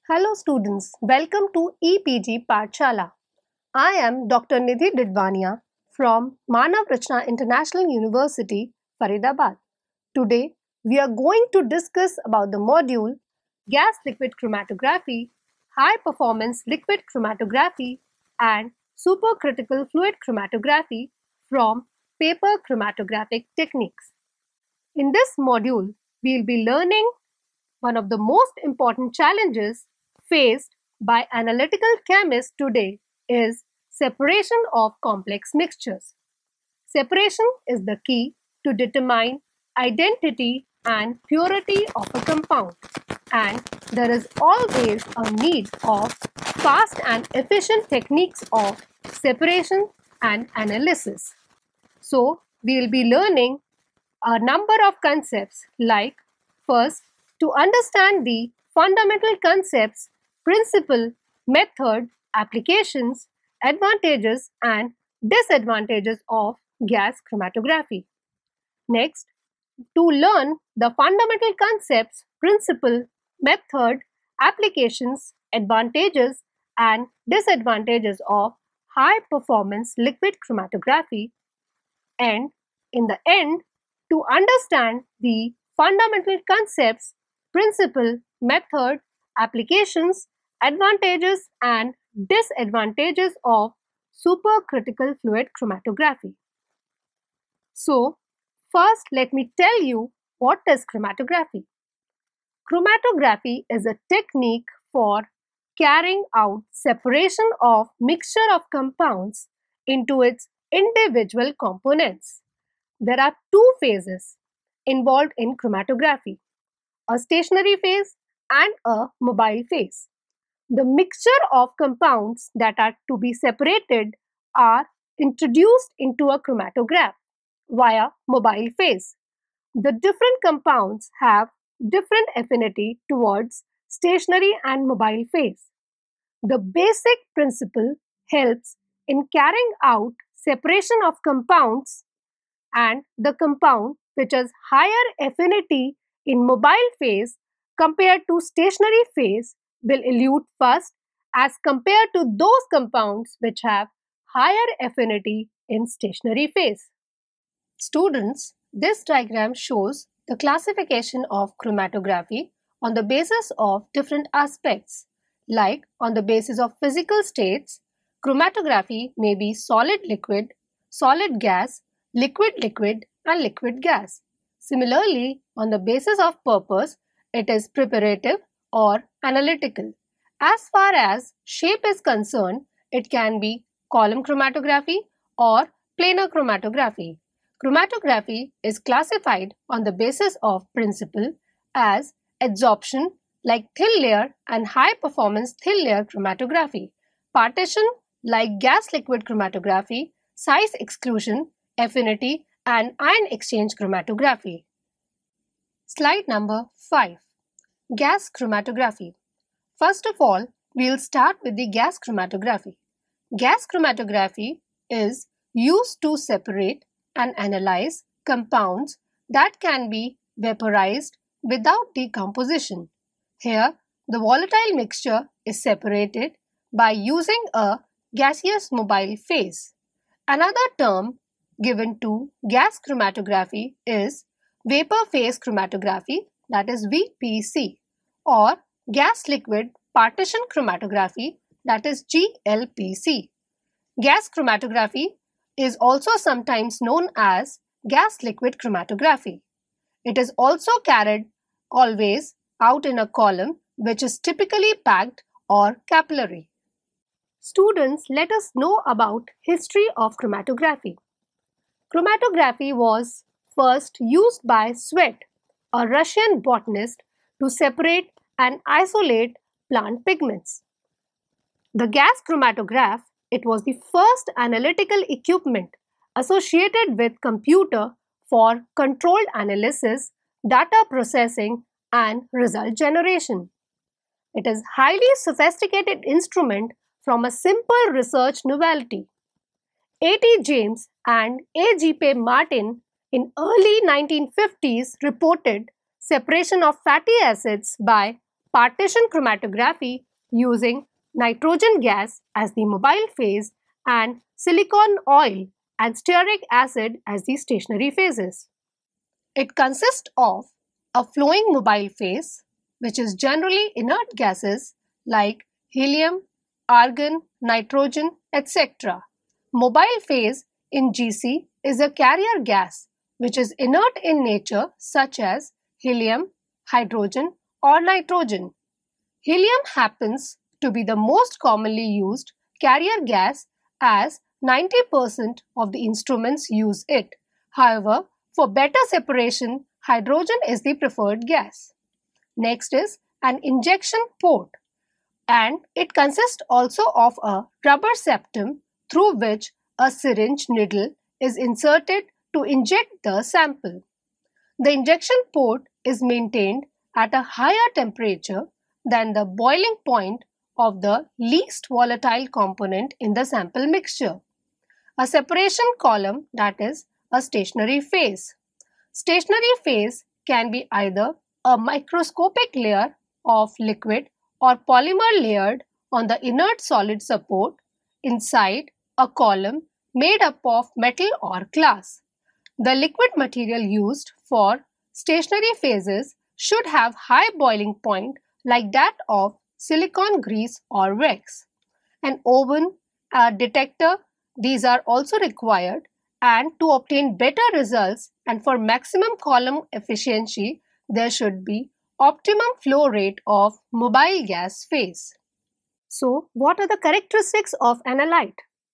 Hello students, welcome to EPG Pathshala. I am Dr. Nidhi Didwania from Manav Rachna International University, Faridabad. Today we are going to discuss about the module Gas Liquid Chromatography, High Performance Liquid Chromatography and Supercritical Fluid Chromatography from Paper Chromatographic Techniques. In this module, we will be learning one of the most important challenges faced by analytical chemists today is separation of complex mixtures. Separation is the key to determine identity and purity of a compound, and there is always a need of fast and efficient techniques of separation and analysis. So, we will be learning a number of concepts like first, to understand the fundamental concepts, principle, method, applications, advantages and disadvantages of gas chromatography. Next, to learn the fundamental concepts, principle, method, applications, advantages and disadvantages of high performance liquid chromatography, and in the end, to understand the fundamental concepts, principle, method, applications, advantages and disadvantages of supercritical fluid chromatography. So, first let me tell you what is chromatography. Chromatography is a technique for carrying out separation of mixture of compounds into its individual components. There are two phases involved in chromatography, a stationary phase and a mobile phase. The mixture of compounds that are to be separated are introduced into a chromatograph via mobile phase. The different compounds have different affinity towards stationary and mobile phase. The basic principle helps in carrying out separation of compounds, and the compound which has higher affinity in mobile phase compared to stationary phase will elute first as compared to those compounds which have higher affinity in stationary phase. Students, this diagram shows the classification of chromatography on the basis of different aspects. Like on the basis of physical states, chromatography may be solid-liquid, solid-gas, liquid-liquid and liquid-gas. Similarly, on the basis of purpose, it is preparative or analytical. As far as shape is concerned, it can be column chromatography or planar chromatography. Chromatography is classified on the basis of principle as adsorption like thin layer and high performance thin layer chromatography, partition like gas liquid chromatography, size exclusion, affinity and ion exchange chromatography. Slide number 5. Gas chromatography. First of all, we will start with the gas chromatography. Gas chromatography is used to separate and analyze compounds that can be vaporized without decomposition. Here, the volatile mixture is separated by using a gaseous mobile phase. Another term given to gas chromatography is vapor phase chromatography, that is VPC, or gas liquid partition chromatography, that is GLPC. Gas chromatography is also sometimes known as gas liquid chromatography. It is also carried always out in a column which is typically packed or capillary. Students, let us know about history of chromatography. Chromatography was first used by Sweat, a Russian botanist, to separate and isolate plant pigments. The gas chromatograph, it was the first analytical equipment associated with computer for controlled analysis, data processing and result generation. It is highly sophisticated instrument from a simple research novelty. A.T. James and A.G.P. Martin in early 1950s reported separation of fatty acids by partition chromatography using nitrogen gas as the mobile phase and silicon oil and stearic acid as the stationary phases. It consists of a flowing mobile phase, which is generally inert gases like helium, argon, nitrogen, etc. Mobile phase in GC is a carrier gas which is inert in nature, such as helium, hydrogen or nitrogen. Helium happens to be the most commonly used carrier gas as 90% of the instruments use it. However, for better separation, hydrogen is the preferred gas. Next is an injection port, and it consists also of a rubber septum through which a syringe needle is inserted to inject the sample. The injection port is maintained at a higher temperature than the boiling point of the least volatile component in the sample mixture. A separation column, that is a stationary phase. Stationary phase can be either a microscopic layer of liquid or polymer layered on the inert solid support inside a column made up of metal or glass. The liquid material used for stationary phases should have high boiling point like that of silicone grease or wax. An oven, a detector, these are also required, and to obtain better results and for maximum column efficiency, there should be optimum flow rate of mobile gas phase. So, what are the characteristics of analyte?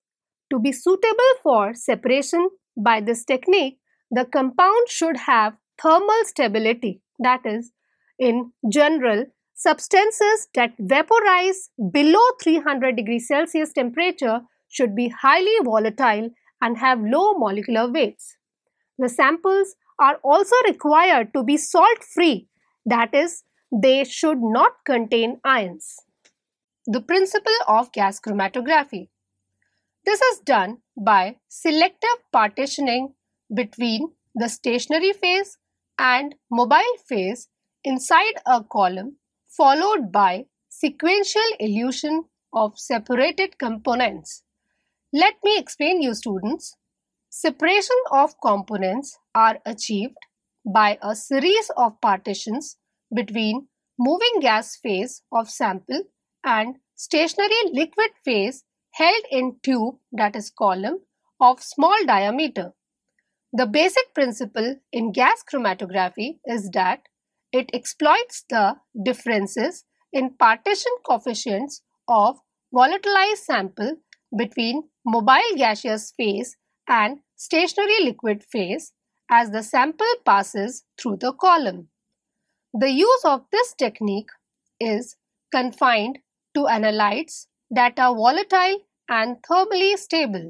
To be suitable for separation by this technique, the compound should have thermal stability. That is, in general, substances that vaporize below 300 degrees Celsius temperature should be highly volatile and have low molecular weights. The samples are also required to be salt-free, that is, they should not contain ions. The principle of gas chromatography. This is done by selective partitioning between the stationary phase and mobile phase inside a column, followed by sequential elution of separated components. Let me explain you students. Separation of components are achieved by a series of partitions between moving gas phase of sample and stationary liquid phase held in tube, that is column, of small diameter. The basic principle in gas chromatography is that it exploits the differences in partition coefficients of volatilized sample between mobile gaseous phase and stationary liquid phase as the sample passes through the column. The use of this technique is confined to analytes that are volatile and thermally stable.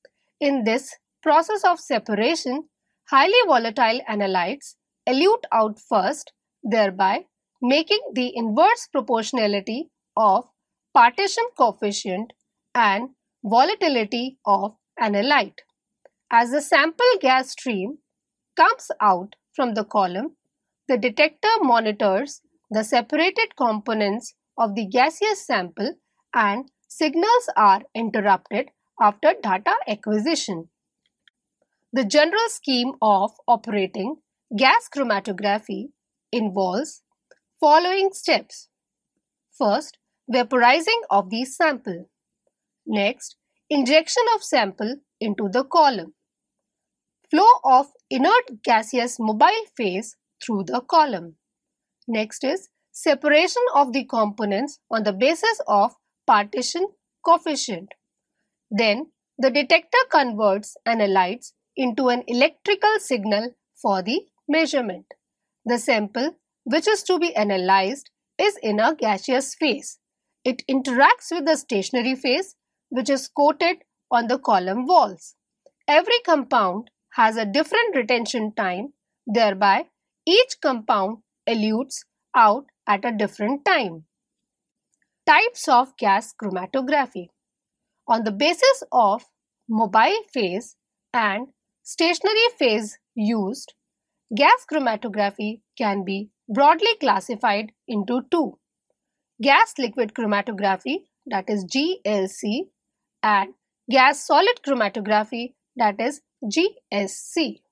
In this process of separation, highly volatile analytes elute out first, thereby making the inverse proportionality of partition coefficient and volatility of analyte. As the sample gas stream comes out from the column, the detector monitors the separated components of the gaseous sample and signals are interrupted after data acquisition. The general scheme of operating gas chromatography involves following steps. First, vaporizing of the sample. Next, injection of sample into the column. Flow of inert gaseous mobile phase through the column. Next is separation of the components on the basis of partition coefficient. Then the detector converts analytes into an electrical signal for the measurement. The sample which is to be analyzed is in a gaseous phase. It interacts with the stationary phase which is coated on the column walls. Every compound has a different retention time, thereby each compound elutes out at a different time. Types of gas chromatography. On the basis of mobile phase and stationary phase used, gas chromatography can be broadly classified into two. gas liquid chromatography, that is GLC, and gas solid chromatography, that is GSC.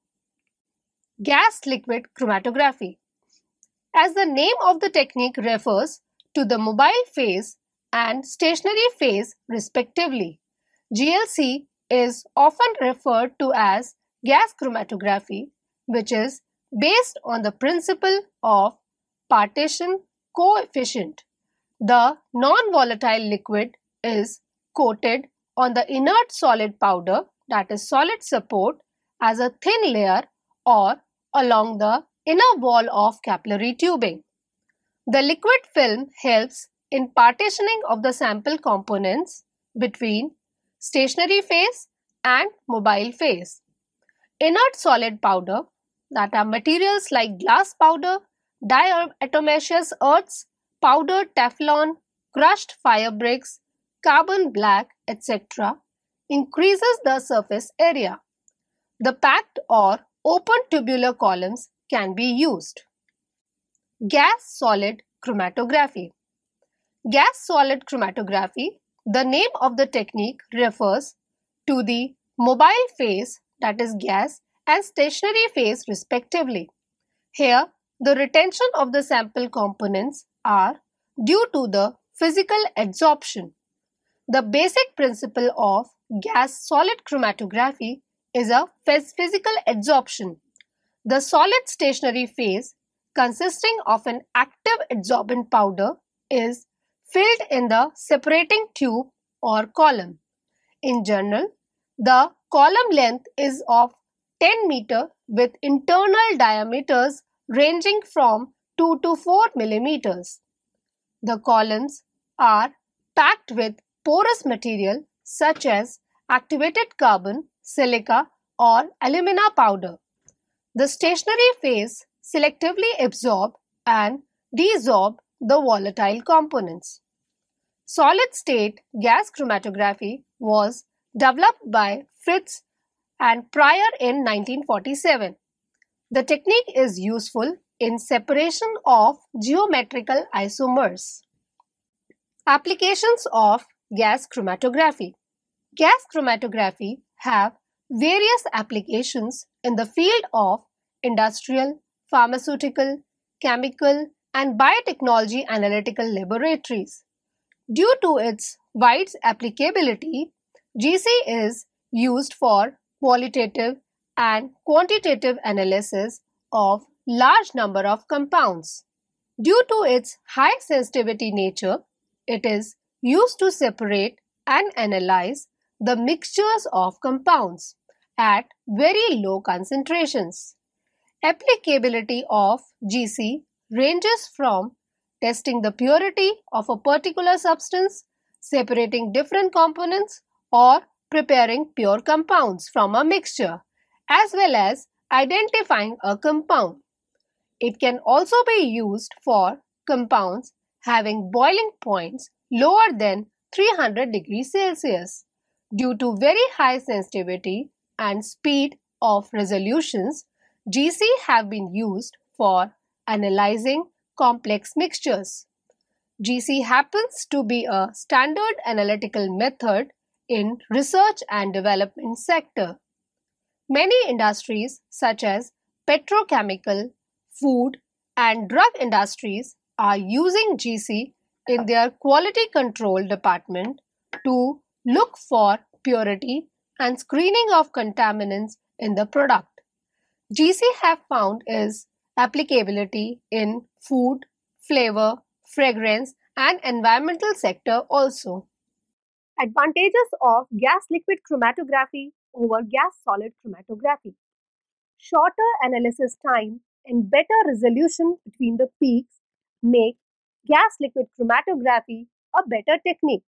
Gas liquid chromatography. As the name of the technique refers to the mobile phase and stationary phase respectively, GLC is often referred to as gas chromatography, which is based on the principle of partition coefficient. The non-volatile liquid is coated on the inert solid powder, that is solid support, as a thin layer or along the inner wall of capillary tubing. The liquid film helps in partitioning of the sample components between stationary phase and mobile phase. Inert solid powder, that are materials like glass powder, diatomaceous earths, powdered Teflon, crushed fire bricks, carbon black, etc., increases the surface area. The packed or open tubular columns can be used. Gas-solid chromatography. Gas-solid chromatography, the name of the technique refers to the mobile phase, that is gas, and stationary phase respectively. Here, the retention of the sample components are due to the physical adsorption. The basic principle of gas-solid chromatography is a physical adsorption. The solid stationary phase, consisting of an active adsorbent powder, is filled in the separating tube or column. In general, the column length is of 10 meter with internal diameters ranging from 2 to 4 millimeters. The columns are packed with porous material such as activated carbon, silica or alumina powder. The stationary phase selectively absorb and desorb the volatile components. Solid-state gas chromatography was developed by Fritz and Pryor in 1947. The technique is useful in separation of geometrical isomers. Applications of gas chromatography. Gas chromatography have various applications in the field of industrial, pharmaceutical, chemical, and biotechnology analytical laboratories. Due to its wide applicability, GC is used for qualitative and quantitative analysis of large number of compounds. Due to its high sensitivity nature, it is used to separate and analyze the mixtures of compounds at very low concentrations. Applicability of GC ranges from testing the purity of a particular substance, separating different components, or preparing pure compounds from a mixture, as well as identifying a compound. It can also be used for compounds having boiling points lower than 300 degrees Celsius. Due to very high sensitivity and speed of resolutions, GC have been used for analyzing complex mixtures. GC happens to be a standard analytical method in research and development sector. Many industries such as petrochemical, food and drug industries are using GC in their quality control department to look for purity and screening of contaminants in the product. GC have found its applicability in food, flavor, fragrance and environmental sector also. Advantages of gas-liquid chromatography over gas-solid chromatography. Shorter analysis time and better resolution between the peaks make gas-liquid chromatography a better technique.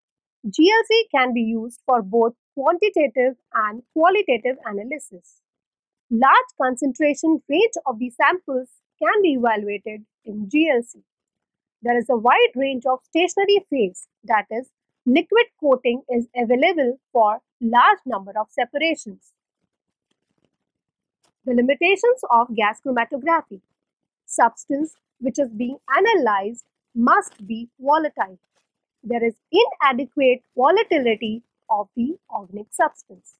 GLC can be used for both quantitative and qualitative analysis. Large concentration range of the samples can be evaluated in GLC. There is a wide range of stationary phase, that is, liquid coating is available for large number of separations. The limitations of gas chromatography. Substance which is being analyzed must be volatile. There is inadequate volatility of the organic substance.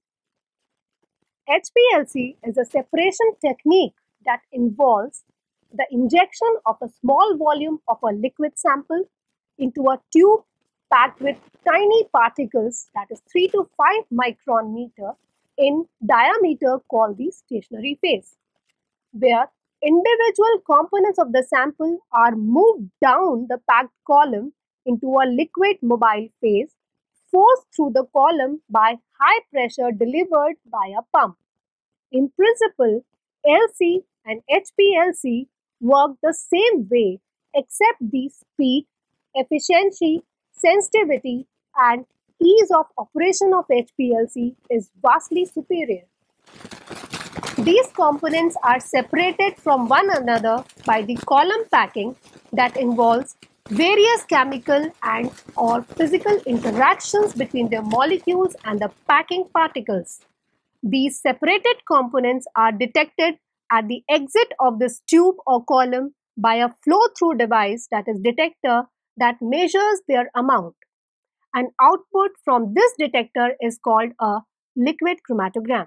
HPLC is a separation technique that involves the injection of a small volume of a liquid sample into a tube packed with tiny particles, that is 3 to 5 micron meter in diameter, called the stationary phase, where individual components of the sample are moved down the packed column into a liquid mobile phase forced through the column by high pressure delivered by a pump. In principle, LC and HPLC work the same way, except the speed, efficiency, sensitivity, and ease of operation of HPLC is vastly superior. These components are separated from one another by the column packing that involves various chemical and or physical interactions between the molecules and the packing particles. These separated components are detected at the exit of this tube or column by a flow-through device, that is detector, that measures their amount. An output from this detector is called a liquid chromatogram.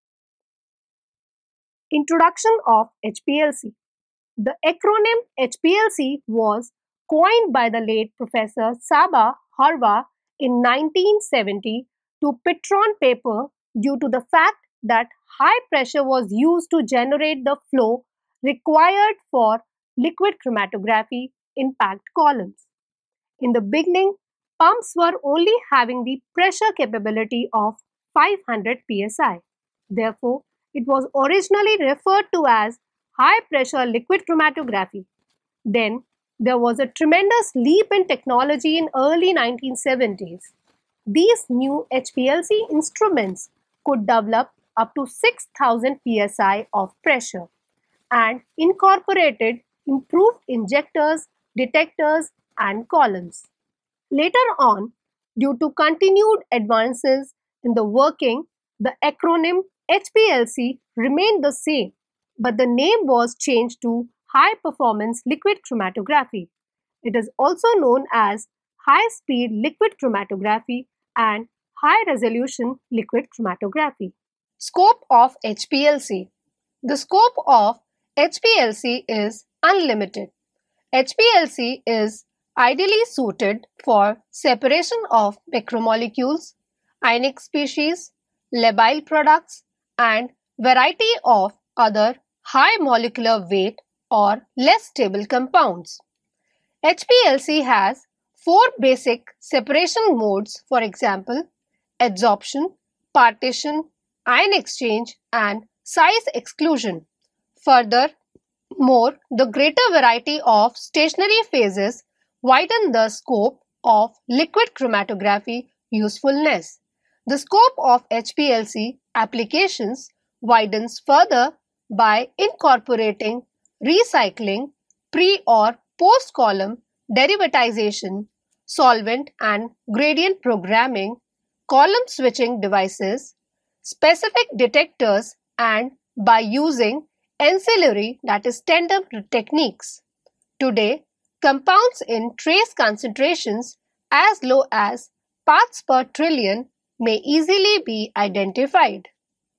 Introduction of HPLC. The acronym HPLC was coined by the late Professor Saba Harwa in 1970 to Pittron paper due to the fact that high pressure was used to generate the flow required for liquid chromatography in packed columns. In the beginning, pumps were only having the pressure capability of 500 psi. Therefore, it was originally referred to as high pressure liquid chromatography. Then there was a tremendous leap in technology in early 1970s. These new HPLC instruments could develop up to 6,000 psi of pressure and incorporated improved injectors, detectors, and columns. Later on, due to continued advances in the working, the acronym HPLC remained the same, but the name was changed to High Performance Liquid Chromatography. It is also known as High Speed Liquid Chromatography and High Resolution Liquid Chromatography. Scope of HPLC. The scope of HPLC is unlimited. HPLC is ideally suited for separation of macromolecules, ionic species, labile products, and variety of other high molecular weight or less stable compounds. HPLC has 4 basic separation modes, for example, adsorption, partition, ion exchange, and size exclusion. Furthermore, the greater variety of stationary phases widen the scope of liquid chromatography usefulness. The scope of HPLC applications widens further by incorporating recycling, pre or post-column derivatization, solvent and gradient programming, column switching devices, specific detectors, and by using ancillary, that is tandem techniques. Today, compounds in trace concentrations as low as parts per trillion may easily be identified.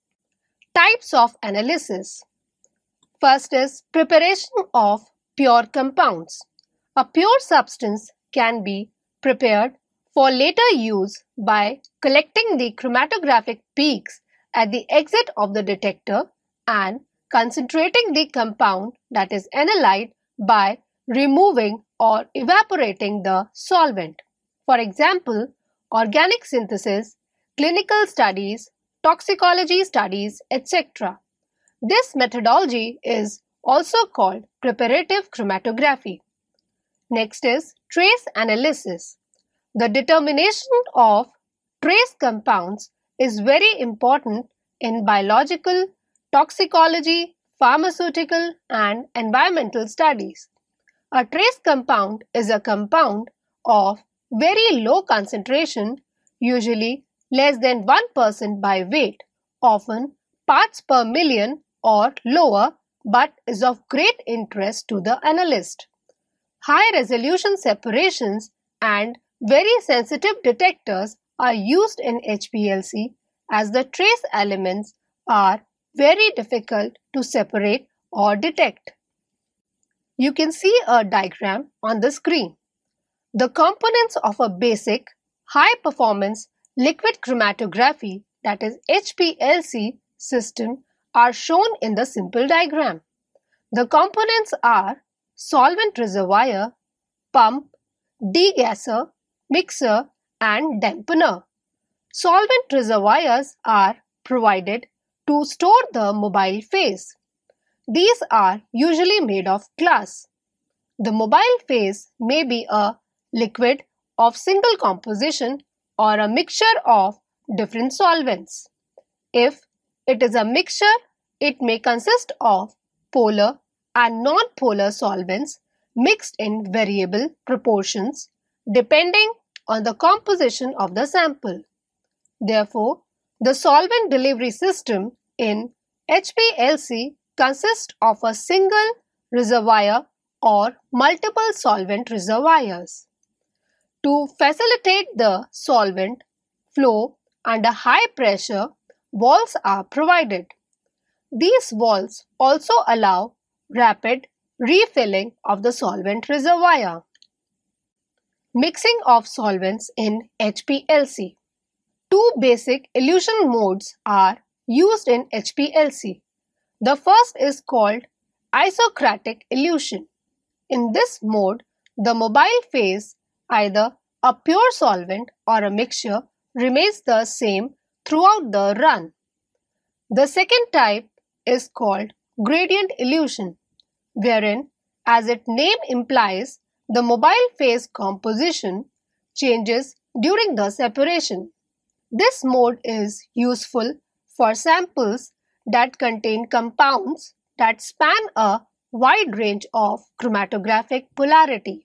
Types of analysis. First is preparation of pure compounds. A pure substance can be prepared for later use by collecting the chromatographic peaks at the exit of the detector and concentrating the compound, that is analyte, by removing or evaporating the solvent. For example, organic synthesis, clinical studies, toxicology studies, etc. This methodology is also called preparative chromatography. Next is trace analysis. The determination of trace compounds is very important in biological, toxicology, pharmaceutical, and environmental studies. A trace compound is a compound of very low concentration, usually less than 1% by weight, often parts per million or lower, but is of great interest to the analyst. High-resolution separations and very sensitive detectors are used in HPLC as the trace elements are very difficult to separate or detect. You can see a diagram on the screen. The components of a basic high-performance liquid chromatography, that is HPLC system, are shown in the simple diagram. The components are solvent reservoir, pump, degasser, mixer and dampener. Solvent reservoirs are provided to store the mobile phase. These are usually made of glass. The mobile phase may be a liquid of single composition or a mixture of different solvents. If it is a mixture, it may consist of polar and non-polar solvents mixed in variable proportions depending on the composition of the sample. Therefore, the solvent delivery system in HPLC consists of a single reservoir or multiple solvent reservoirs. To facilitate the solvent flow under high pressure, valves are provided. These valves also allow rapid refilling of the solvent reservoir. Mixing of solvents in HPLC. Two basic elution modes are used in HPLC. The first is called isocratic elution. In this mode, the mobile phase, either a pure solvent or a mixture, remains the same throughout the run. The second type is called gradient elution, wherein, as its name implies, the mobile phase composition changes during the separation. This mode is useful for samples that contain compounds that span a wide range of chromatographic polarity.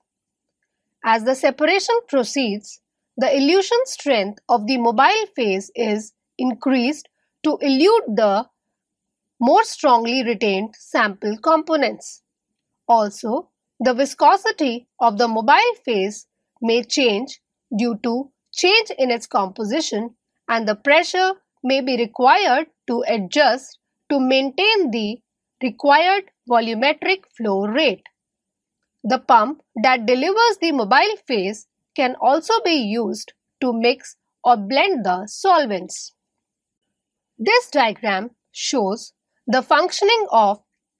As the separation proceeds, the elution strength of the mobile phase is increased to elute the more strongly retained sample components. Also, the viscosity of the mobile phase may change due to change in its composition, and the pressure may be required to adjust to maintain the required volumetric flow rate. The pump that delivers the mobile phase can also be used to mix or blend the solvents. This diagram shows the functioning of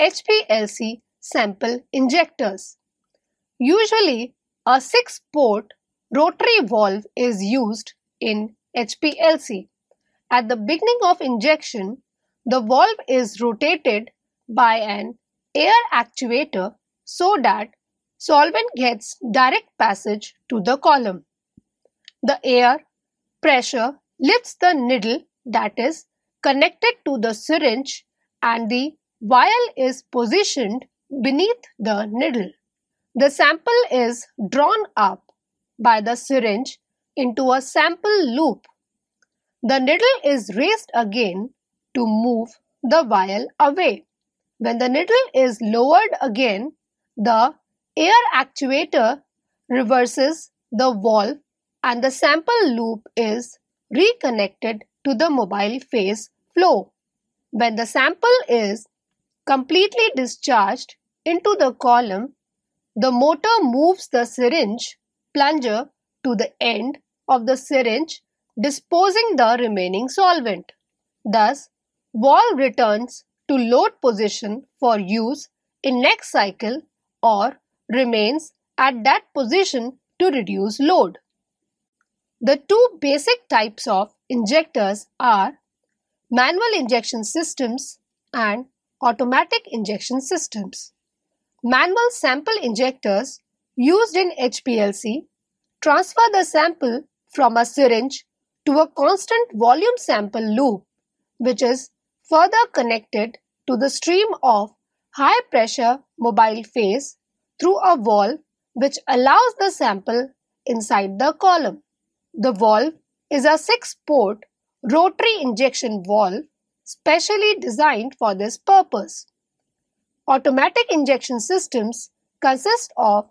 HPLC sample injectors. Usually, a 6-port rotary valve is used in HPLC. At the beginning of injection, the valve is rotated by an air actuator so that solvent gets direct passage to the column. The air pressure lifts the needle that is connected to the syringe and the vial is positioned beneath the needle. The sample is drawn up by the syringe into a sample loop. The needle is raised again to move the vial away. When the needle is lowered again, the air actuator reverses the valve and the sample loop is reconnected to the mobile phase flow. When the sample is completely discharged into the column, the motor moves the syringe plunger to the end of the syringe, disposing the remaining solvent. Thus, valve returns to load position for use in next cycle or remains at that position to reduce load. The two basic types of injectors are manual injection systems and automatic injection systems. Manual sample injectors used in HPLC transfer the sample from a syringe to a constant volume sample loop, which is further connected to the stream of high pressure mobile phase through a valve which allows the sample inside the column. The valve is a 6-port rotary injection valve specially designed for this purpose. Automatic injection systems consist of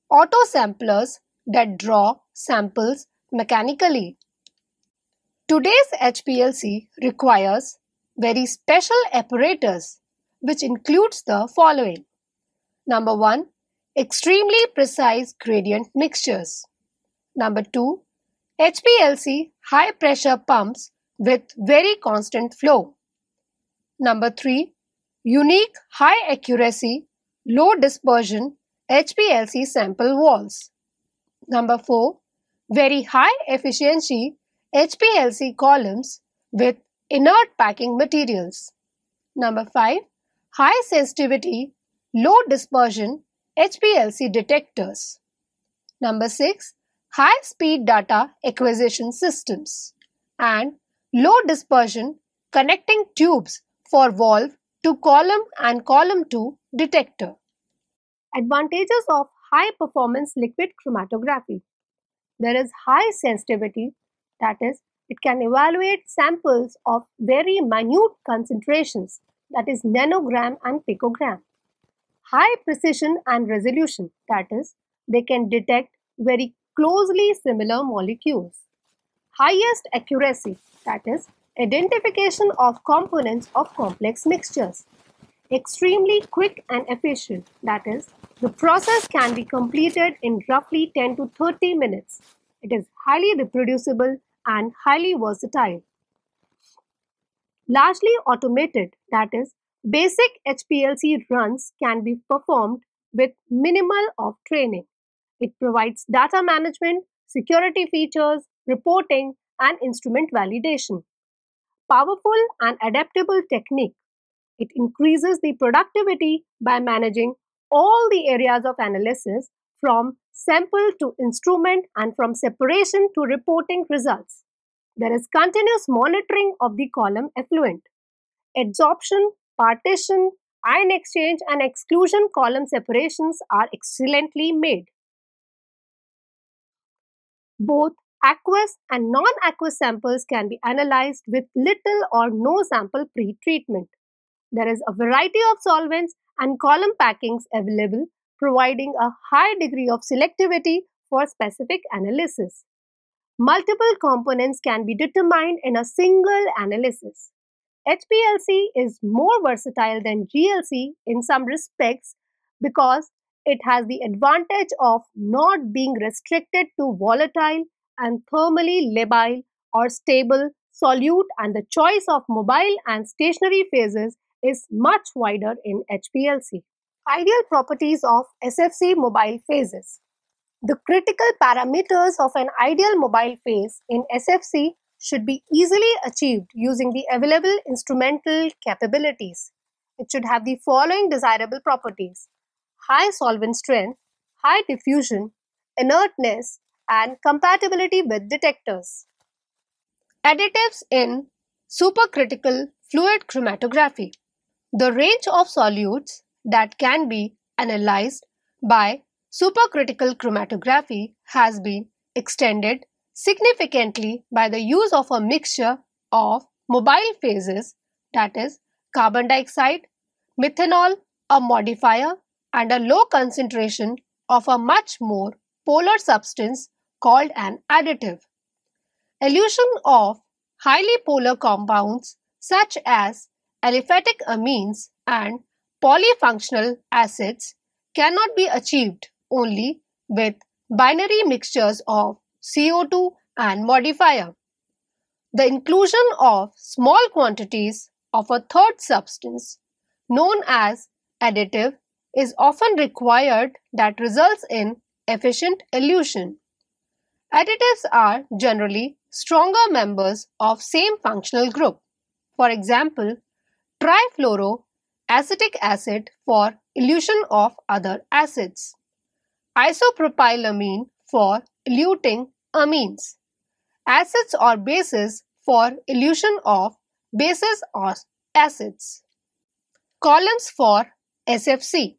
auto-samplers that draw samples mechanically. Today's HPLC requires very special apparatus which includes the following. Number 1. Extremely precise gradient mixtures. Number 2. HPLC high pressure pumps with very constant flow. Number 3. Unique high accuracy, low dispersion HPLC sample walls. Number 4. Very high efficiency HPLC columns with inert packing materials. Number 5. High sensitivity, low dispersion HPLC detectors. Number 6. High speed data acquisition systems and low dispersion connecting tubes for valve to column and column to detector. Advantages of high performance liquid chromatography. There is high sensitivity, that is, it can evaluate samples of very minute concentrations, that is nanogram and picogram. High precision and resolution, that is, they can detect very closely similar molecules. Highest accuracy, that is, identification of components of complex mixtures. Extremely quick and efficient, that is, the process can be completed in roughly 10 to 30 minutes. It is highly reproducible and highly versatile. Largely automated, that is, basic HPLC runs can be performed with minimal of training. It provides data management, security features, reporting, and instrument validation. Powerful and adaptable technique. It increases the productivity by managing all the areas of analysis from sample to instrument and from separation to reporting results. There is continuous monitoring of the column effluent. Adsorption, partition, ion exchange and exclusion column separations are excellently made. Both aqueous and non-aqueous samples can be analyzed with little or no sample pre-treatment. There is a variety of solvents and column packings available, providing a high degree of selectivity for specific analysis. Multiple components can be determined in a single analysis. HPLC is more versatile than GLC in some respects because it has the advantage of not being restricted to volatile and thermally labile or stable solute, and the choice of mobile and stationary phases is much wider in HPLC. Ideal properties of SFC mobile phases. The critical parameters of an ideal mobile phase in SFC should be easily achieved using the available instrumental capabilities. It should have the following desirable properties: high solvent strength, high diffusion, inertness, and compatibility with detectors. Additives in supercritical fluid chromatography. The range of solutes that can be analyzed by supercritical chromatography has been extended significantly by the use of a mixture of mobile phases, that is, carbon dioxide, methanol, a modifier, and a low concentration of a much more polar substance called an additive. Elution of highly polar compounds such as aliphatic amines and polyfunctional acids cannot be achieved only with binary mixtures of CO2 and modifier. The inclusion of small quantities of a third substance known as additive is often required that results in efficient elution. Additives are generally stronger members of same functional group. For example, trifluoroacetic acid for elution of other acids, isopropylamine for eluting amines, acids or bases for elution of bases or acids. Columns for SFC.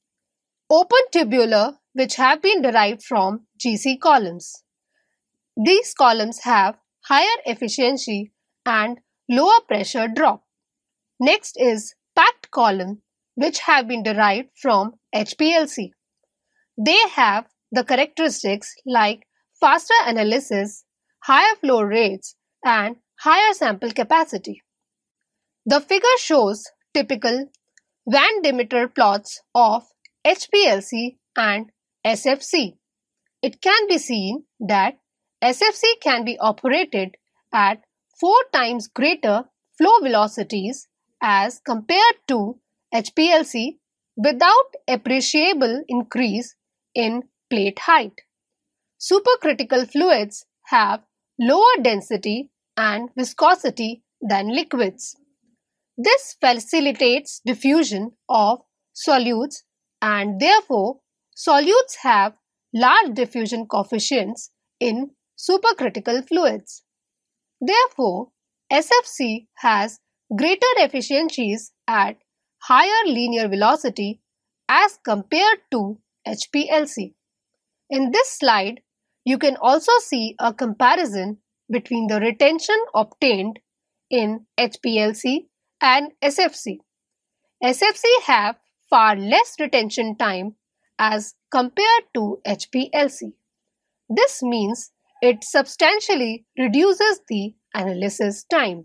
Open tubular, which have been derived from GC columns. These columns have higher efficiency and lower pressure drop. Next is packed column, which have been derived from HPLC. They have the characteristics like faster analysis, higher flow rates, and higher sample capacity. The figure shows typical Van Demeter plots of HPLC and SFC. It can be seen that SFC can be operated at 4 times greater flow velocities as compared to HPLC without appreciable increase in plate height. Supercritical fluids have lower density and viscosity than liquids. This facilitates diffusion of solutes and therefore solutes have large diffusion coefficients in supercritical fluids. Therefore, SFC has greater efficiencies at higher linear velocity as compared to HPLC. In this slide, you can also see a comparison between the retention obtained in HPLC and SFC. SFC have far less retention time as compared to HPLC. This means it substantially reduces the analysis time.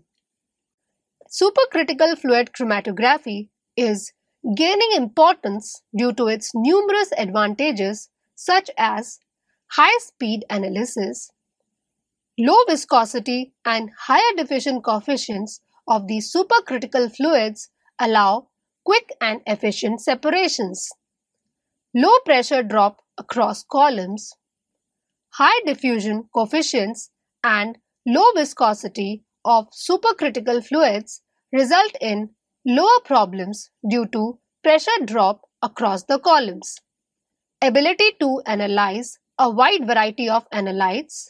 Supercritical fluid chromatography is gaining importance due to its numerous advantages such as high speed analysis, low viscosity and higher diffusion coefficients of the supercritical fluids allow quick and efficient separations, low pressure drop across columns, high diffusion coefficients and low viscosity of supercritical fluids result in lower problems due to pressure drop across the columns. Ability to analyze a wide variety of analytes.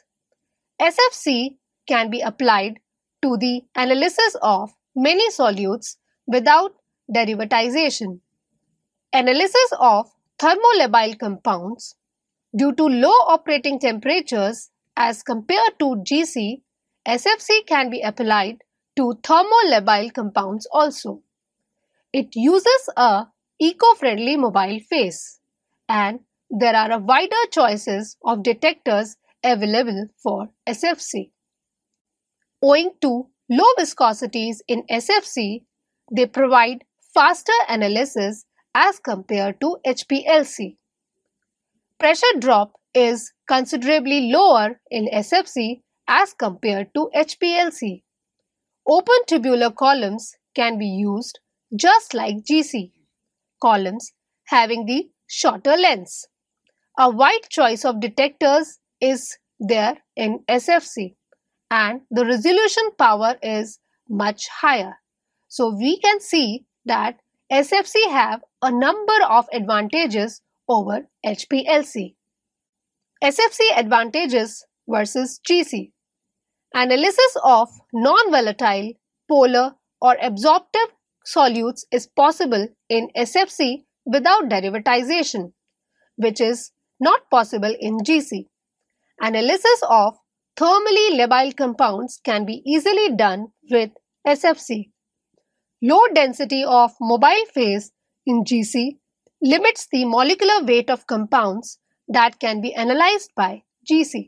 SFC can be applied to the analysis of many solutes without derivatization. Analysis of thermolabile compounds. Due to low operating temperatures as compared to GC, SFC can be applied to thermolabile compounds also. It uses a eco-friendly mobile phase, and there are a wider choices of detectors available for SFC. Owing to low viscosities in SFC, they provide faster analysis as compared to HPLC. Pressure drop is considerably lower in SFC as compared to HPLC. Open tubular columns can be used just like GC, columns having the shorter lengths. A wide choice of detectors is there in SFC and the resolution power is much higher. So we can see that SFC have a number of advantages over HPLC. SFC advantages versus GC. Analysis of non-volatile, polar or absorptive solutes is possible in SFC without derivatization, which is not possible in GC. Analysis of thermally labile compounds can be easily done with SFC. Low density of mobile phase in GC limits the molecular weight of compounds that can be analyzed by GC.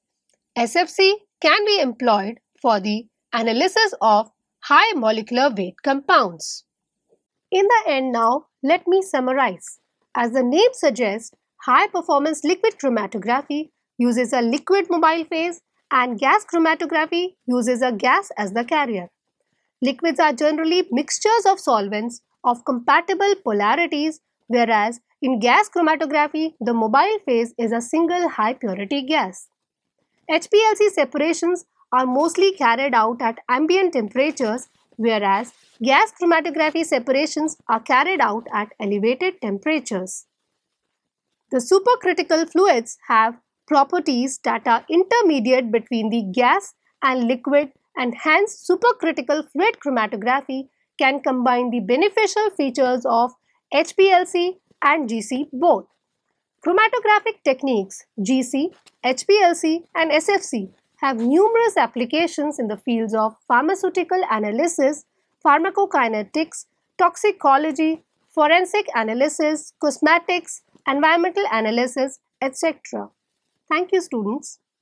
SFC can be employed for the analysis of high molecular weight compounds. In the end now, let me summarize. As the name suggests, high performance liquid chromatography uses a liquid mobile phase and gas chromatography uses a gas as the carrier. Liquids are generally mixtures of solvents of compatible polarities, whereas in gas chromatography, the mobile phase is a single high purity gas. HPLC separations are mostly carried out at ambient temperatures, whereas gas chromatography separations are carried out at elevated temperatures. The supercritical fluids have properties that are intermediate between the gas and liquid, and hence supercritical fluid chromatography can combine the beneficial features of HPLC and GC both. Chromatographic techniques GC, HPLC and SFC have numerous applications in the fields of pharmaceutical analysis, pharmacokinetics, toxicology, forensic analysis, cosmetics, environmental analysis, etc. Thank you, students.